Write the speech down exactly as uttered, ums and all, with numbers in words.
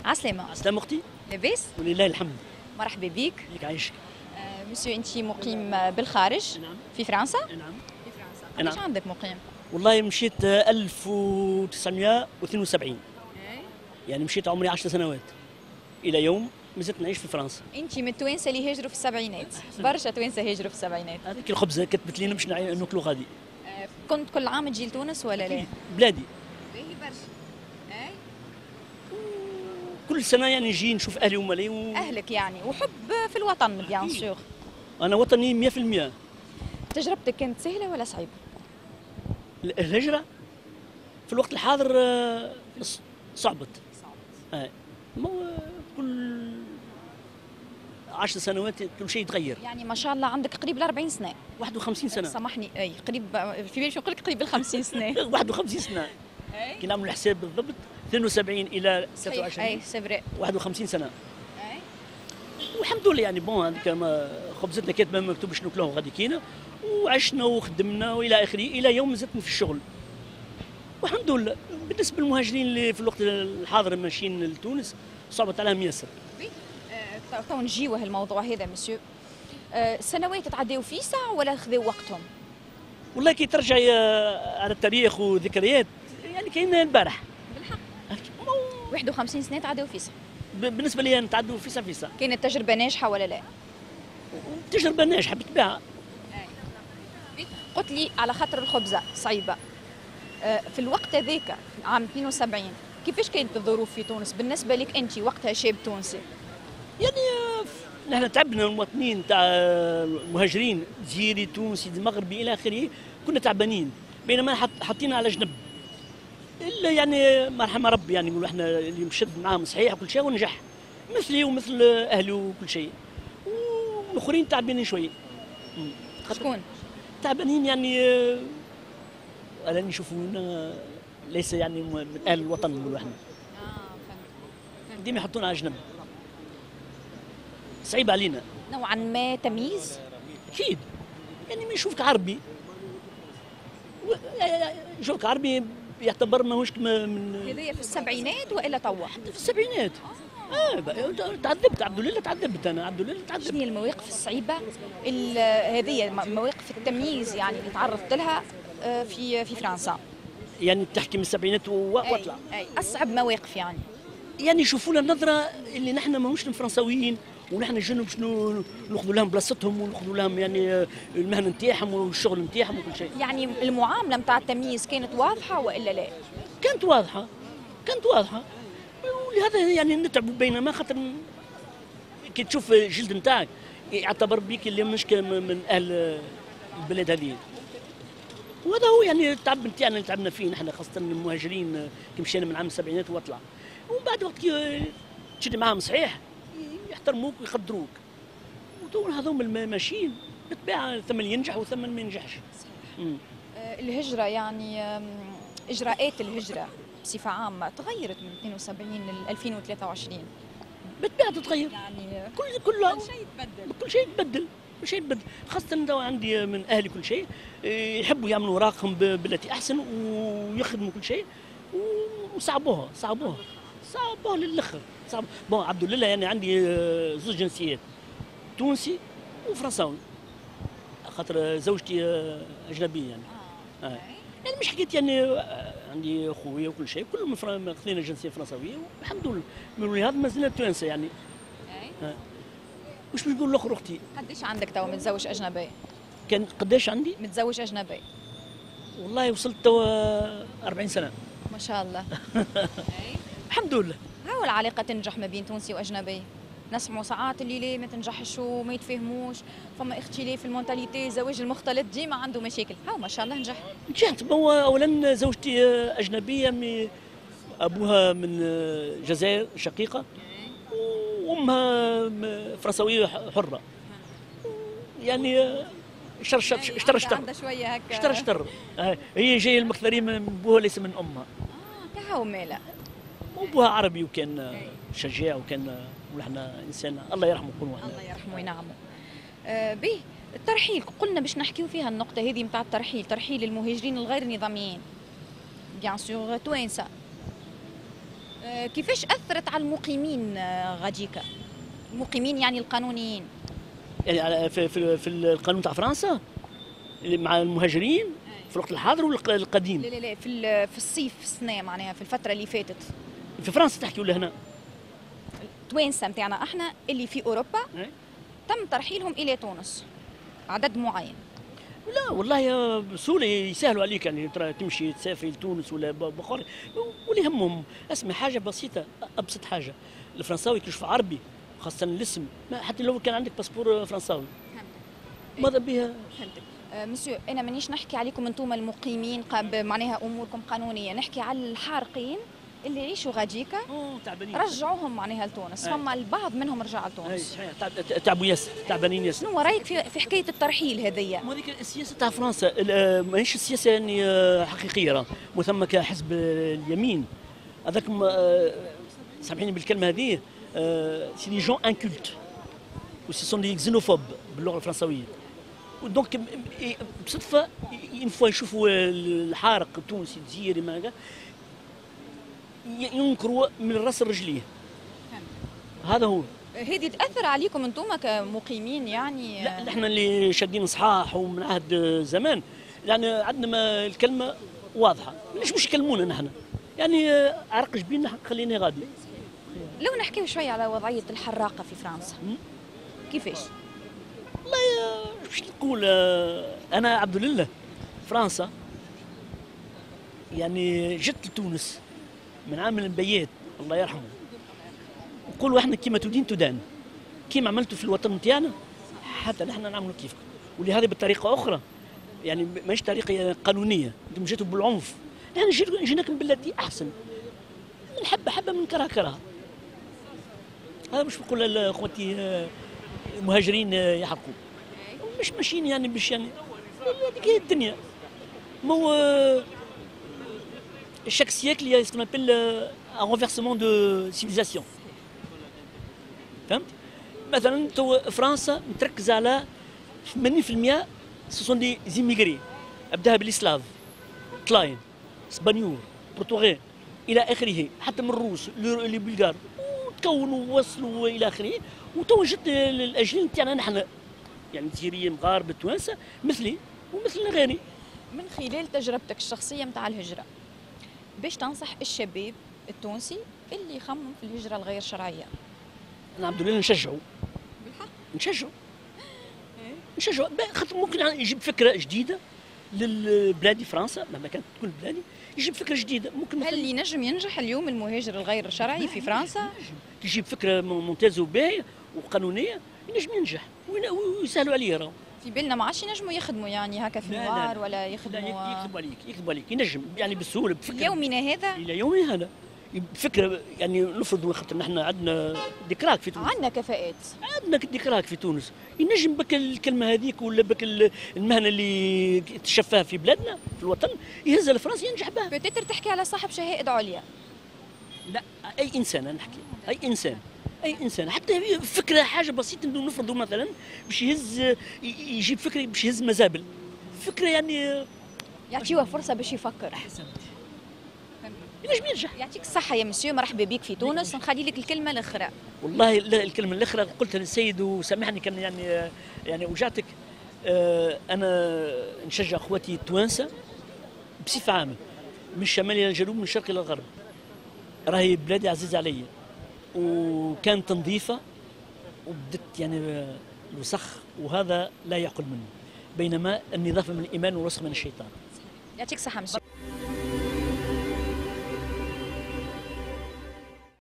عسلامة. عسلامة أختي. لاباس؟ ولله الحمد. مرحبا بك. ليك عايشك. آه مسيو أنت مقيم بالخارج؟ نعم. في فرنسا؟ نعم. في فرنسا. نعم. قداش عندك مقيم؟ والله مشيت ألف وتسعمائة واثنين وسبعين. أي. يعني مشيت عمري عشر سنوات. إلى يوم مازلت نعيش في فرنسا. أنت من التوانسة اللي هاجروا في السبعينات، برشا توانسة هاجروا في السبعينات. هذيك الخبزة كتبت لينا باش ناكلوا غادي. آه كنت كل عام تجي لتونس ولا لا؟ بلادي. باهي برشا. أي. كل سنة يعني نجي نشوف أهلي ومالي و... أهلك يعني وحب في الوطن بيان سور. أنا وطني مئة بالمئة. تجربتك كانت سهلة ولا صعيبة؟ الهجرة في الوقت الحاضر آه، صعبت. آه. مو كل عشر سنوات كل شيء يتغير. يعني ما شاء الله عندك قريب ال أربعين سنة. واحد وخمسين سنة. سامحني اي قريب في بالي نقول لك قريب ال خمسين سنة. واحد وخمسين سنة. كي نعملوا الحساب بالضبط اثنين وسبعين إلى ستة وعشرين. اي سي فري. واحد وخمسين سنة. اي. والحمد لله يعني بون هذيك خبزتنا كانت ما مكتوبش ناكلوها غادي كينا وعشنا وخدمنا والى اخره الى يوم زدنا في الشغل. والحمد لله. بالنسبة للمهاجرين اللي في الوقت الحاضر ماشيين لتونس صعبت عليهم ياسر. تو نجيو الموضوع هذا مسيو. أه سنوات تعداو في ساعة ولا خذوا وقتهم؟ والله كي ترجع على التاريخ وذكريات يعني كاين البارح. بالحق. واحد وخمسين سنة تعداو في ساعة. بالنسبة لي نتعدوا في ساعة في ساعة. كانت تجربة ناجحة ولا لا؟ تجربة ناجحة بالطبيعة. قلت لي على خاطر الخبزة صعيبة. أه في الوقت هذاك عام اثنين وسبعين كيفاش كانت الظروف في تونس بالنسبة لك أنت وقتها شاب تونسي؟ يعني نحن تعبنا المواطنين تاع المهاجرين جزيري تونسي مغربي الى اخره كنا تعبانين بينما حطينا على جنب الا يعني مرحم ربي يعني نقولوا احنا اللي مشد معاهم صحيح وكل شيء ونجح مثلي ومثل اهلي وكل شيء والاخرين تعبانين شويه. شكون؟ تعبانين يعني الان يشوفونا ليس يعني من اهل الوطن نقولوا احنا. اه فهمت. ديما يحطونا على جنب. صعيب علينا نوعا ما تمييز. اكيد يعني ما يشوفك عربي و... يشوفك عربي يعتبر ماهوش من هذايا في السبعينات والا توا؟ في السبعينات. اه, آه تعذبت عبد الله تعذبت انا عبد الله تعذبت. شنو هي المواقف الصعيبه هذه مواقف التمييز يعني اللي تعرضت لها في في فرنسا؟ يعني تحكي من السبعينات واطلع. أي, اي اصعب مواقف يعني. يعني يشوفونا النظره اللي نحن ماهوش فرنساويين ونحن نجنوا باش ناخذوا لهم بلاصتهم وناخذوا لهم يعني المهنه نتاعهم والشغل نتاعهم وكل شيء. يعني المعامله نتاع التمييز كانت واضحه والا لا؟ كانت واضحه كانت واضحه ولهذا يعني نتعبوا بينما خاطر كي تشوف الجلد نتاعك يعتبر بيك اللي مش من اهل البلاد هذه. وهذا هو يعني التعب نتاعنا اللي تعبنا فيه نحن خاصه المهاجرين كي مشينا من عام السبعينات واطلع ومن بعد وقت كي تشد معاهم صحيح يحترموك ويقدروك. ودول هذوما ماشيين بالطبيعه ثمن ينجح وثمن ما ينجحش. صحيح. آه الهجره يعني اجراءات الهجره بصفه عامه تغيرت من اثنين وسبعين ل ألفين وثلاثة وعشرين. بالطبيعه تتغير. يعني كل كل كل شيء يتبدل. كل شيء يتبدل. كل شيء يتبدل خاصه تو عندي من اهلي كل شيء يحبوا يعملوا اوراقهم بالتي احسن ويخدموا كل شيء وصعبوها صعبوها صعبوها للاخر. صعب بون عبد الله يعني عندي زوج جنسيات تونسي وفرنساوي خاطر زوجتي اجنبيه يعني. آه. آه. يعني مش حكيت يعني عندي خويا وكل شيء كلهم خذينا جنسيه فرنساويه والحمد لله من هذا ما زلنا توانسه يعني. آه. وش باش نقول لاخر اختي؟ قداش عندك تو متزوج اجنبي؟ كان قداش عندي؟ متزوج اجنبي. والله وصلت تو أربعين سنه. ما شاء الله. الحمد لله. هاو العلاقه تنجح ما بين تونسي واجنبي. نسمعوا ساعات اللي ليه ما تنجحش وما يتفاهموش، فما اختلاف في المونتاليتي، الزواج المختلط ديما عنده مشاكل، هاو ما شاء الله نجح. نجحت. هو اولا زوجتي اجنبيه مي ابوها من الجزائر شقيقه وامها فرنسويه حره. يعني اشترى اشترى اشترى اشترى عندها شويه هكا اشترى اشترى هي جايه المكثرين من ابوها ليس من امها. اه كهو مالا. وابوها عربي وكان شجاع وكان ونحن انسان الله يرحمه كل واحد. الله يرحمه وينعمه. آه به الترحيل قلنا باش نحكيو فيها النقطه هذه نتاع الترحيل، ترحيل المهاجرين الغير نظاميين بيان سور توانسه. آه، كيفاش اثرت على المقيمين آه، غاديكا؟ المقيمين يعني القانونيين. يعني على- في, في, في القانون تاع فرنسا اللي مع المهاجرين في الوقت الحاضر ولا لا القديم؟ لا لا، في ال- في الصيف في السنه معناها في الفتره اللي فاتت. في فرنسا تحكي ولا هنا؟ توانسه نتاعنا احنا اللي في اوروبا إيه؟ تم ترحيلهم الى تونس عدد معين. لا والله يا بسهوله يسهلوا عليك، يعني ترى تمشي تسافر لتونس ولا ب- بخاري ولا يهمهم. اسمع حاجه بسيطه، ابسط حاجه، الفرنساوي كيشوف عربي خاصه الاسم، ما حتى لو كان عندك باسبور فرنساوي ماذا بها. فهمتك. آه، مسيو انا مانيش نحكي عليكم انتم المقيمين قا- معناها اموركم قانونيه، نحكي على الحارقين اللي يعيشوا غاديكا اوه تعبانين. رجعوهم معناها لتونس. أي. فما البعض منهم رجع اي لتونس. صحيح، تعب- تعبوا ياسر، تعبانين ياسر. شنو رايك في في حكايه الترحيل هذيا؟ ما هذيك السياسه تاع فرنسا ال- ماهيش السياسه يعني آه، حقيقيه، راه مثما كحزب اليمين هذاك م- آه، سامحيني بالكلمه هذه، سي دي جون انكولت و سي سون دي زينوفوب باللغه الفرنسويه. ودونك م- م- بصدفه اون فوا يشوفوا الحارق التونسي الجزائري ما هكا ي- ينكروا من الراس الرجليه. هذا هو. هذه تاثر عليكم انتم كمقيمين يعني؟ لا احنا اللي شادين صحاح ومن عهد زمان، يعني عندنا ما الكلمه واضحه، ليش مش يكلمونا نحن؟ يعني آه، عرق جبيننا خليني غادي. لو نحكيو شوي على وضعيه الحراقه في فرنسا، مم. كيفاش؟ والله آه، مش نقول، آه، انا عبد لله فرنسا يعني جت لتونس من عام البيات الله يرحمه، نقولوا احنا كيما تدين تدان، كيما عملتوا في الوطن نتاعنا حتى نحن نعملوا كيفكم، ولهذا بطريقه اخرى، يعني ماهيش طريقه قانونيه، انتم جيتوا بالعنف، نحن جينا- جيناكم بالتي احسن، نحب حبه من كره كره. هذا مش بقول اخوتي آه، المهاجرين آه، يحرقوا، مش ماشيين يعني باش يعني هذيك هي الدنيا. ما هو chaque siècle il y a ce qu'on appelle euh, un renversement de civilisation. فهمت؟ مثلا تو فرنسا متركزه على ثمانين بالمئة سوسون دي زيميغري، ابداها بالسلاف، تلاين، اسبانيول، برتغال الى اخره، حتى من الروس اللي بلغار، وتكونوا ووصلوا الى اخره، وتو جت الاجيال تاعنا نحن يعني الجزائريين مغاربه توانسه مثلي ومثلنا غيري. من خلال تجربتك الشخصيه متاع الهجره، باش تنصح الشباب التونسي اللي يخمم في الهجره الغير شرعيه؟ انا الحمد لله نشجعوا بالحق نشجعوا نشجعوا خاطر ممكن يجيب فكره جديده للبلادي فرنسا مهما كانت تكون بلادي، يجيب فكره جديده ممكن هل ينجم ينجح اليوم المهاجر الغير شرعي في فرنسا؟ يجيب فكره ممتازه وباهيه وقانونيه ينجم ينجح وين- ويسهلوا عليه راهو. في بالنا ما عادش ينجموا يخدموا يعني هكا في لا، لا، نوار لا. ولا لا يخدموا يكذبوا عليك يكذبوا عليك ينجم يعني بسهوله بفكره يومنا هذا؟ الى يومنا هذا بفكره، يعني نفرض خاطر نحن عندنا ديكراك في تونس، عندنا كفاءات. عندنا ديكراك في تونس، ينجم بك الكلمه هذيك ولا بك المهنه اللي تشفاها في بلادنا في الوطن يهزها لفرنسا ينجح بها. بتتر تحكي على صاحب شهائد عليا. لا اي انسان انا نحكي اي انسان اي انسان حتى فكره حاجه بسيطه انه نفرضوا مثلا باش يهز ي- يجيب فكره باش يهز مزابل، فكره يعني يعطيوه فرصه باش يفكر. ينجم ينجح. يعطيك الصحه يا مسيو، مرحبا بك في تونس، نخلي لك الكلمه الاخرى. والله لا الكلمه الاخرى قلتها للسيد وسامحني كان يعني يعني وجعتك. آه، انا نشجع اخواتي التوانسه بصفه عامه من الشمال الى الجنوب من الشرق الى الغرب، راهي بلادي عزيزه علي وكانت نظيفه وبدت يعني الوسخ وهذا لا يعقل منه، بينما النظافه من الايمان والوسخ من الشيطان. يعطيك الصحه مسيو.